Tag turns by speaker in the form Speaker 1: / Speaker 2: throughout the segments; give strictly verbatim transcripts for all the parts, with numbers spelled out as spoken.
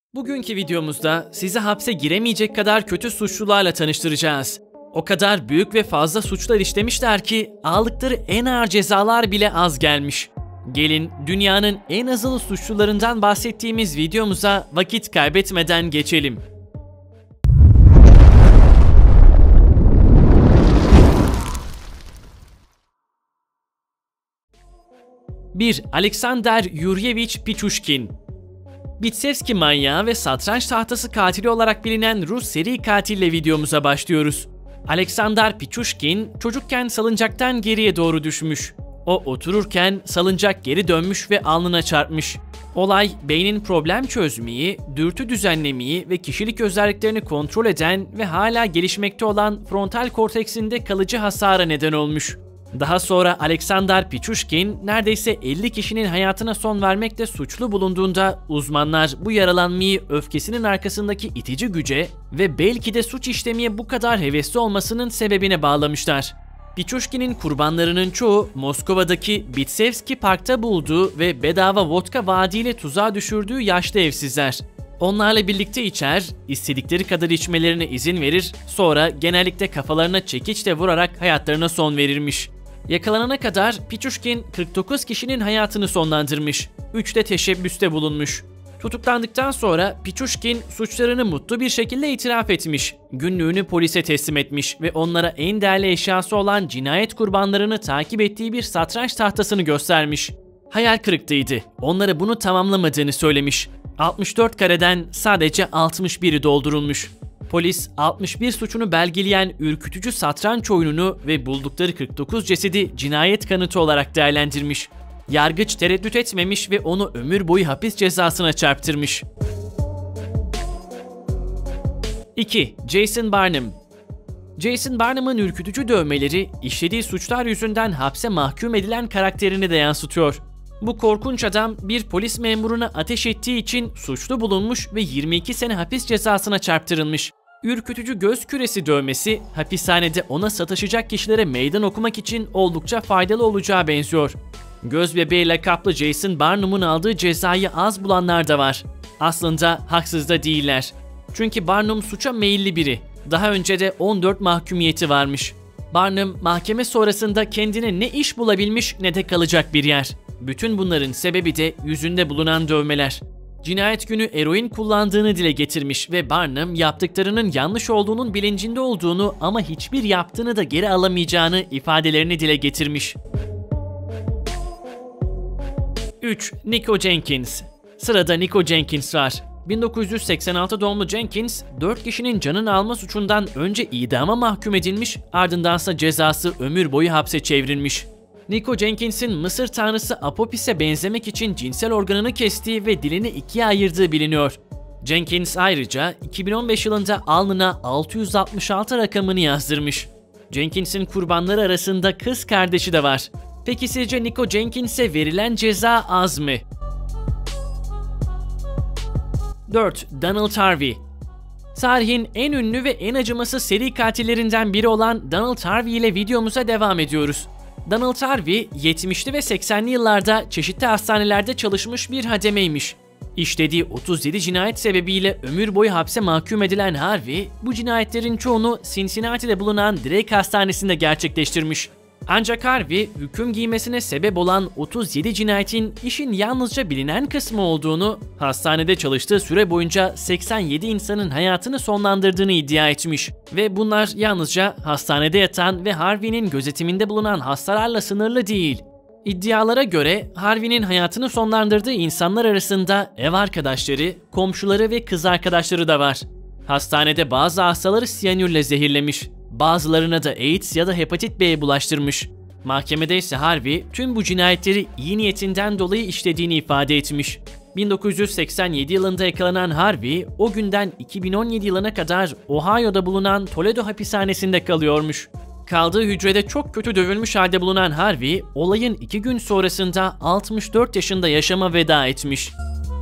Speaker 1: Bugünkü videomuzda sizi hapse giremeyecek kadar kötü suçlularla tanıştıracağız. O kadar büyük ve fazla suçlar işlemişler ki aldıkları en ağır cezalar bile az gelmiş. Gelin dünyanın en azılı suçlularından bahsettiğimiz videomuza vakit kaybetmeden geçelim. bir. Alexander Yuryevich Pichushkin. Bitevski manyağı ve satranç tahtası katili olarak bilinen Rus seri katille videomuza başlıyoruz. Alexander Pichushkin çocukken salıncaktan geriye doğru düşmüş. O otururken salıncak geri dönmüş ve alnına çarpmış. Olay beynin problem çözmeyi, dürtü düzenlemeyi ve kişilik özelliklerini kontrol eden ve hala gelişmekte olan frontal korteksinde kalıcı hasara neden olmuş. Daha sonra Alexander Pichushkin neredeyse elli kişinin hayatına son vermekle suçlu bulunduğunda uzmanlar bu yaralanmayı öfkesinin arkasındaki itici güce ve belki de suç işlemeye bu kadar hevesli olmasının sebebine bağlamışlar. Pichushkin'in kurbanlarının çoğu Moskova'daki Bitevski Park'ta bulduğu ve bedava vodka vaadiyle tuzağa düşürdüğü yaşlı evsizler. Onlarla birlikte içer, istedikleri kadar içmelerine izin verir, sonra genellikle kafalarına çekiçle vurarak hayatlarına son verirmiş. Yakalanana kadar Pichushkin kırk dokuz kişinin hayatını sonlandırmış, üç de teşebbüste bulunmuş. Tutuklandıktan sonra Pichushkin suçlarını mutlu bir şekilde itiraf etmiş, günlüğünü polise teslim etmiş ve onlara en değerli eşyası olan cinayet kurbanlarını takip ettiği bir satranç tahtasını göstermiş. Hayal kırıklığıydı, onlara bunu tamamlamadığını söylemiş. altmış dört kareden sadece altmış biri doldurulmuş. Polis altmış bir suçunu belgeleyen ürkütücü satranç oyununu ve buldukları kırk dokuz cesedi cinayet kanıtı olarak değerlendirmiş. Yargıç tereddüt etmemiş ve onu ömür boyu hapis cezasına çarptırmış. iki. Jason Barnum. Jason Barnum'un ürkütücü dövmeleri işlediği suçlar yüzünden hapse mahkum edilen karakterini de yansıtıyor. Bu korkunç adam bir polis memuruna ateş ettiği için suçlu bulunmuş ve yirmi iki sene hapis cezasına çarptırılmış. Ürkütücü göz küresi dövmesi hapishanede ona sataşacak kişilere meydan okumak için oldukça faydalı olacağı benziyor. Göz bebeği lakaplı Jason Barnum'un aldığı cezayı az bulanlar da var. Aslında haksız da değiller. Çünkü Barnum suça meyilli biri. Daha önce de on dört mahkumiyeti varmış. Barnum mahkeme sonrasında kendine ne iş bulabilmiş ne de kalacak bir yer. Bütün bunların sebebi de yüzünde bulunan dövmeler. Cinayet günü eroin kullandığını dile getirmiş ve Barnum yaptıklarının yanlış olduğunun bilincinde olduğunu ama hiçbir yaptığını da geri alamayacağını ifadelerini dile getirmiş. üç. Nico Jenkins. Sırada Nico Jenkins var. bin dokuz yüz seksen altı doğumlu Jenkins, dört kişinin canını alma suçundan önce idama mahkum edilmiş, ardındansa cezası ömür boyu hapse çevrilmiş. Nico Jenkins'in Mısır tanrısı Apopis'e benzemek için cinsel organını kestiği ve dilini ikiye ayırdığı biliniyor. Jenkins ayrıca iki bin on beş yılında alnına altı yüz altmış altı rakamını yazdırmış. Jenkins'in kurbanları arasında kız kardeşi de var. Peki sizce Nico Jenkins'e verilen ceza az mı? dört. Donald Harvey. Tarihin en ünlü ve en acımasız seri katillerinden biri olan Donald Harvey ile videomuza devam ediyoruz. Donald Harvey, yetmişli ve seksenli yıllarda çeşitli hastanelerde çalışmış bir hademeymiş. İşlediği otuz yedi cinayet sebebiyle ömür boyu hapse mahkum edilen Harvey, bu cinayetlerin çoğunu Cincinnati'de bulunan Drake Hastanesi'nde gerçekleştirmiş. Ancak Harvey, hüküm giymesine sebep olan otuz yedi cinayetin işin yalnızca bilinen kısmı olduğunu, hastanede çalıştığı süre boyunca seksen yedi insanın hayatını sonlandırdığını iddia etmiş. Ve bunlar yalnızca hastanede yatan ve Harvey'nin gözetiminde bulunan hastalarla sınırlı değil. İddialara göre Harvey'nin hayatını sonlandırdığı insanlar arasında ev arkadaşları, komşuları ve kız arkadaşları da var. Hastanede bazı hastaları siyanürle zehirlemiş. Bazılarına da AIDS ya da hepatit B'ye bulaştırmış. Mahkemede ise Harvey tüm bu cinayetleri iyi niyetinden dolayı işlediğini ifade etmiş. bin dokuz yüz seksen yedi yılında yakalanan Harvey, o günden iki bin on yedi yılına kadar Ohio'da bulunan Toledo hapishanesinde kalıyormuş. Kaldığı hücrede çok kötü dövülmüş halde bulunan Harvey, olayın iki gün sonrasında altmış dört yaşında yaşama veda etmiş.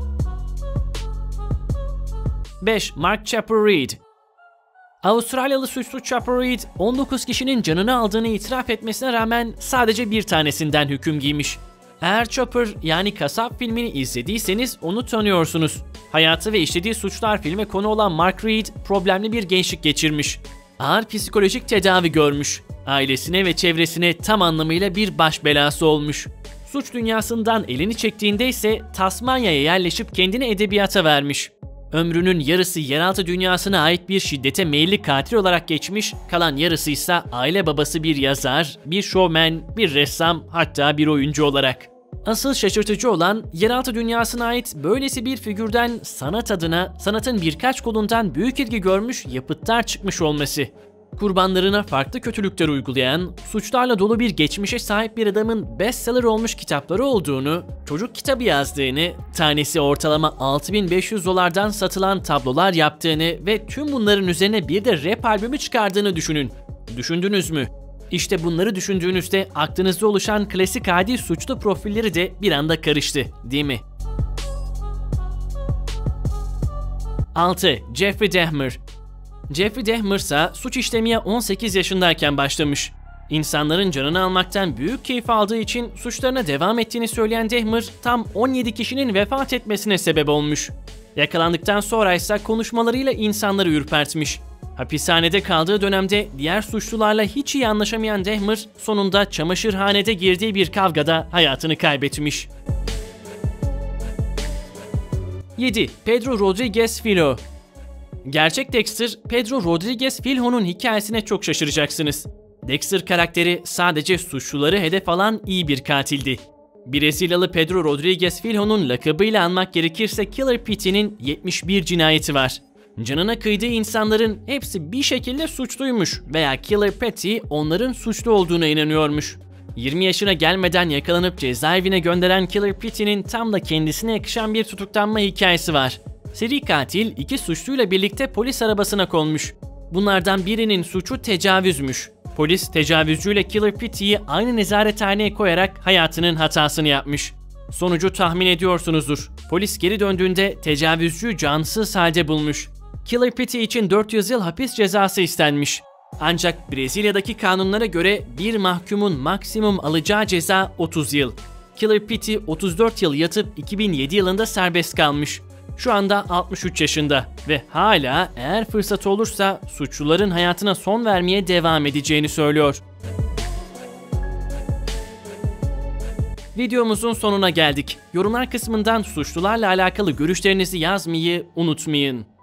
Speaker 1: beş. Mark Chapper Reed. Avustralyalı suçlu Chapper Reed, on dokuz kişinin canını aldığını itiraf etmesine rağmen sadece bir tanesinden hüküm giymiş. Eğer Chopper yani Kasap filmini izlediyseniz onu tanıyorsunuz. Hayatı ve işlediği suçlar filme konu olan Mark Reed problemli bir gençlik geçirmiş. Ağır psikolojik tedavi görmüş. Ailesine ve çevresine tam anlamıyla bir baş belası olmuş. Suç dünyasından elini çektiğinde ise Tasmanya'ya yerleşip kendini edebiyata vermiş. Ömrünün yarısı yeraltı dünyasına ait bir şiddete meyilli katil olarak geçmiş, kalan yarısı ise aile babası bir yazar, bir şovmen, bir ressam, hatta bir oyuncu olarak. Asıl şaşırtıcı olan yeraltı dünyasına ait böylesi bir figürden sanat adına, sanatın birkaç kolundan büyük ilgi görmüş yapıtlar çıkmış olması. Kurbanlarına farklı kötülükler uygulayan, suçlarla dolu bir geçmişe sahip bir adamın bestseller olmuş kitapları olduğunu, çocuk kitabı yazdığını, tanesi ortalama altı bin beş yüz dolardan satılan tablolar yaptığını ve tüm bunların üzerine bir de rap albümü çıkardığını düşünün. Düşündünüz mü? İşte bunları düşündüğünüzde aklınızda oluşan klasik adi suçlu profilleri de bir anda karıştı, değil mi? altı. Jeffrey Dahmer. Jeffrey Dahmer ise suç işlemeye on sekiz yaşındayken başlamış. İnsanların canını almaktan büyük keyif aldığı için suçlarına devam ettiğini söyleyen Dahmer, tam on yedi kişinin vefat etmesine sebep olmuş. Yakalandıktan sonra ise konuşmalarıyla insanları ürpertmiş. Hapishanede kaldığı dönemde diğer suçlularla hiç iyi anlaşamayan Dahmer, sonunda çamaşırhanede girdiği bir kavgada hayatını kaybetmiş. yedi. Pedro Rodriguez Filho. Gerçek Dexter, Pedro Rodriguez Filho'nun hikayesine çok şaşıracaksınız. Dexter karakteri sadece suçluları hedef alan iyi bir katildi. Brezilyalı Pedro Rodriguez Filho'nun lakabıyla anmak gerekirse Killer Petey'nin yetmiş bir cinayeti var. Canına kıydığı insanların hepsi bir şekilde suçluymuş veya Killer Petey onların suçlu olduğuna inanıyormuş. yirmi yaşına gelmeden yakalanıp cezaevine gönderen Killer Petey'nin tam da kendisine yakışan bir tutuklanma hikayesi var. Seri katil iki suçluyla birlikte polis arabasına konmuş. Bunlardan birinin suçu tecavüzmüş. Polis tecavüzcüyle Killer Petey'i aynı nezarethaneye koyarak hayatının hatasını yapmış. Sonucu tahmin ediyorsunuzdur. Polis geri döndüğünde tecavüzcü cansız halde bulmuş. Killer Petey için dört yüz yıl hapis cezası istenmiş. Ancak Brezilya'daki kanunlara göre bir mahkumun maksimum alacağı ceza otuz yıl. Killer Petey otuz dört yıl yatıp iki bin yedi yılında serbest kalmış. Şu anda altmış üç yaşında ve hala eğer fırsat olursa suçluların hayatına son vermeye devam edeceğini söylüyor. Videomuzun sonuna geldik. Yorumlar kısmından suçlularla alakalı görüşlerinizi yazmayı unutmayın.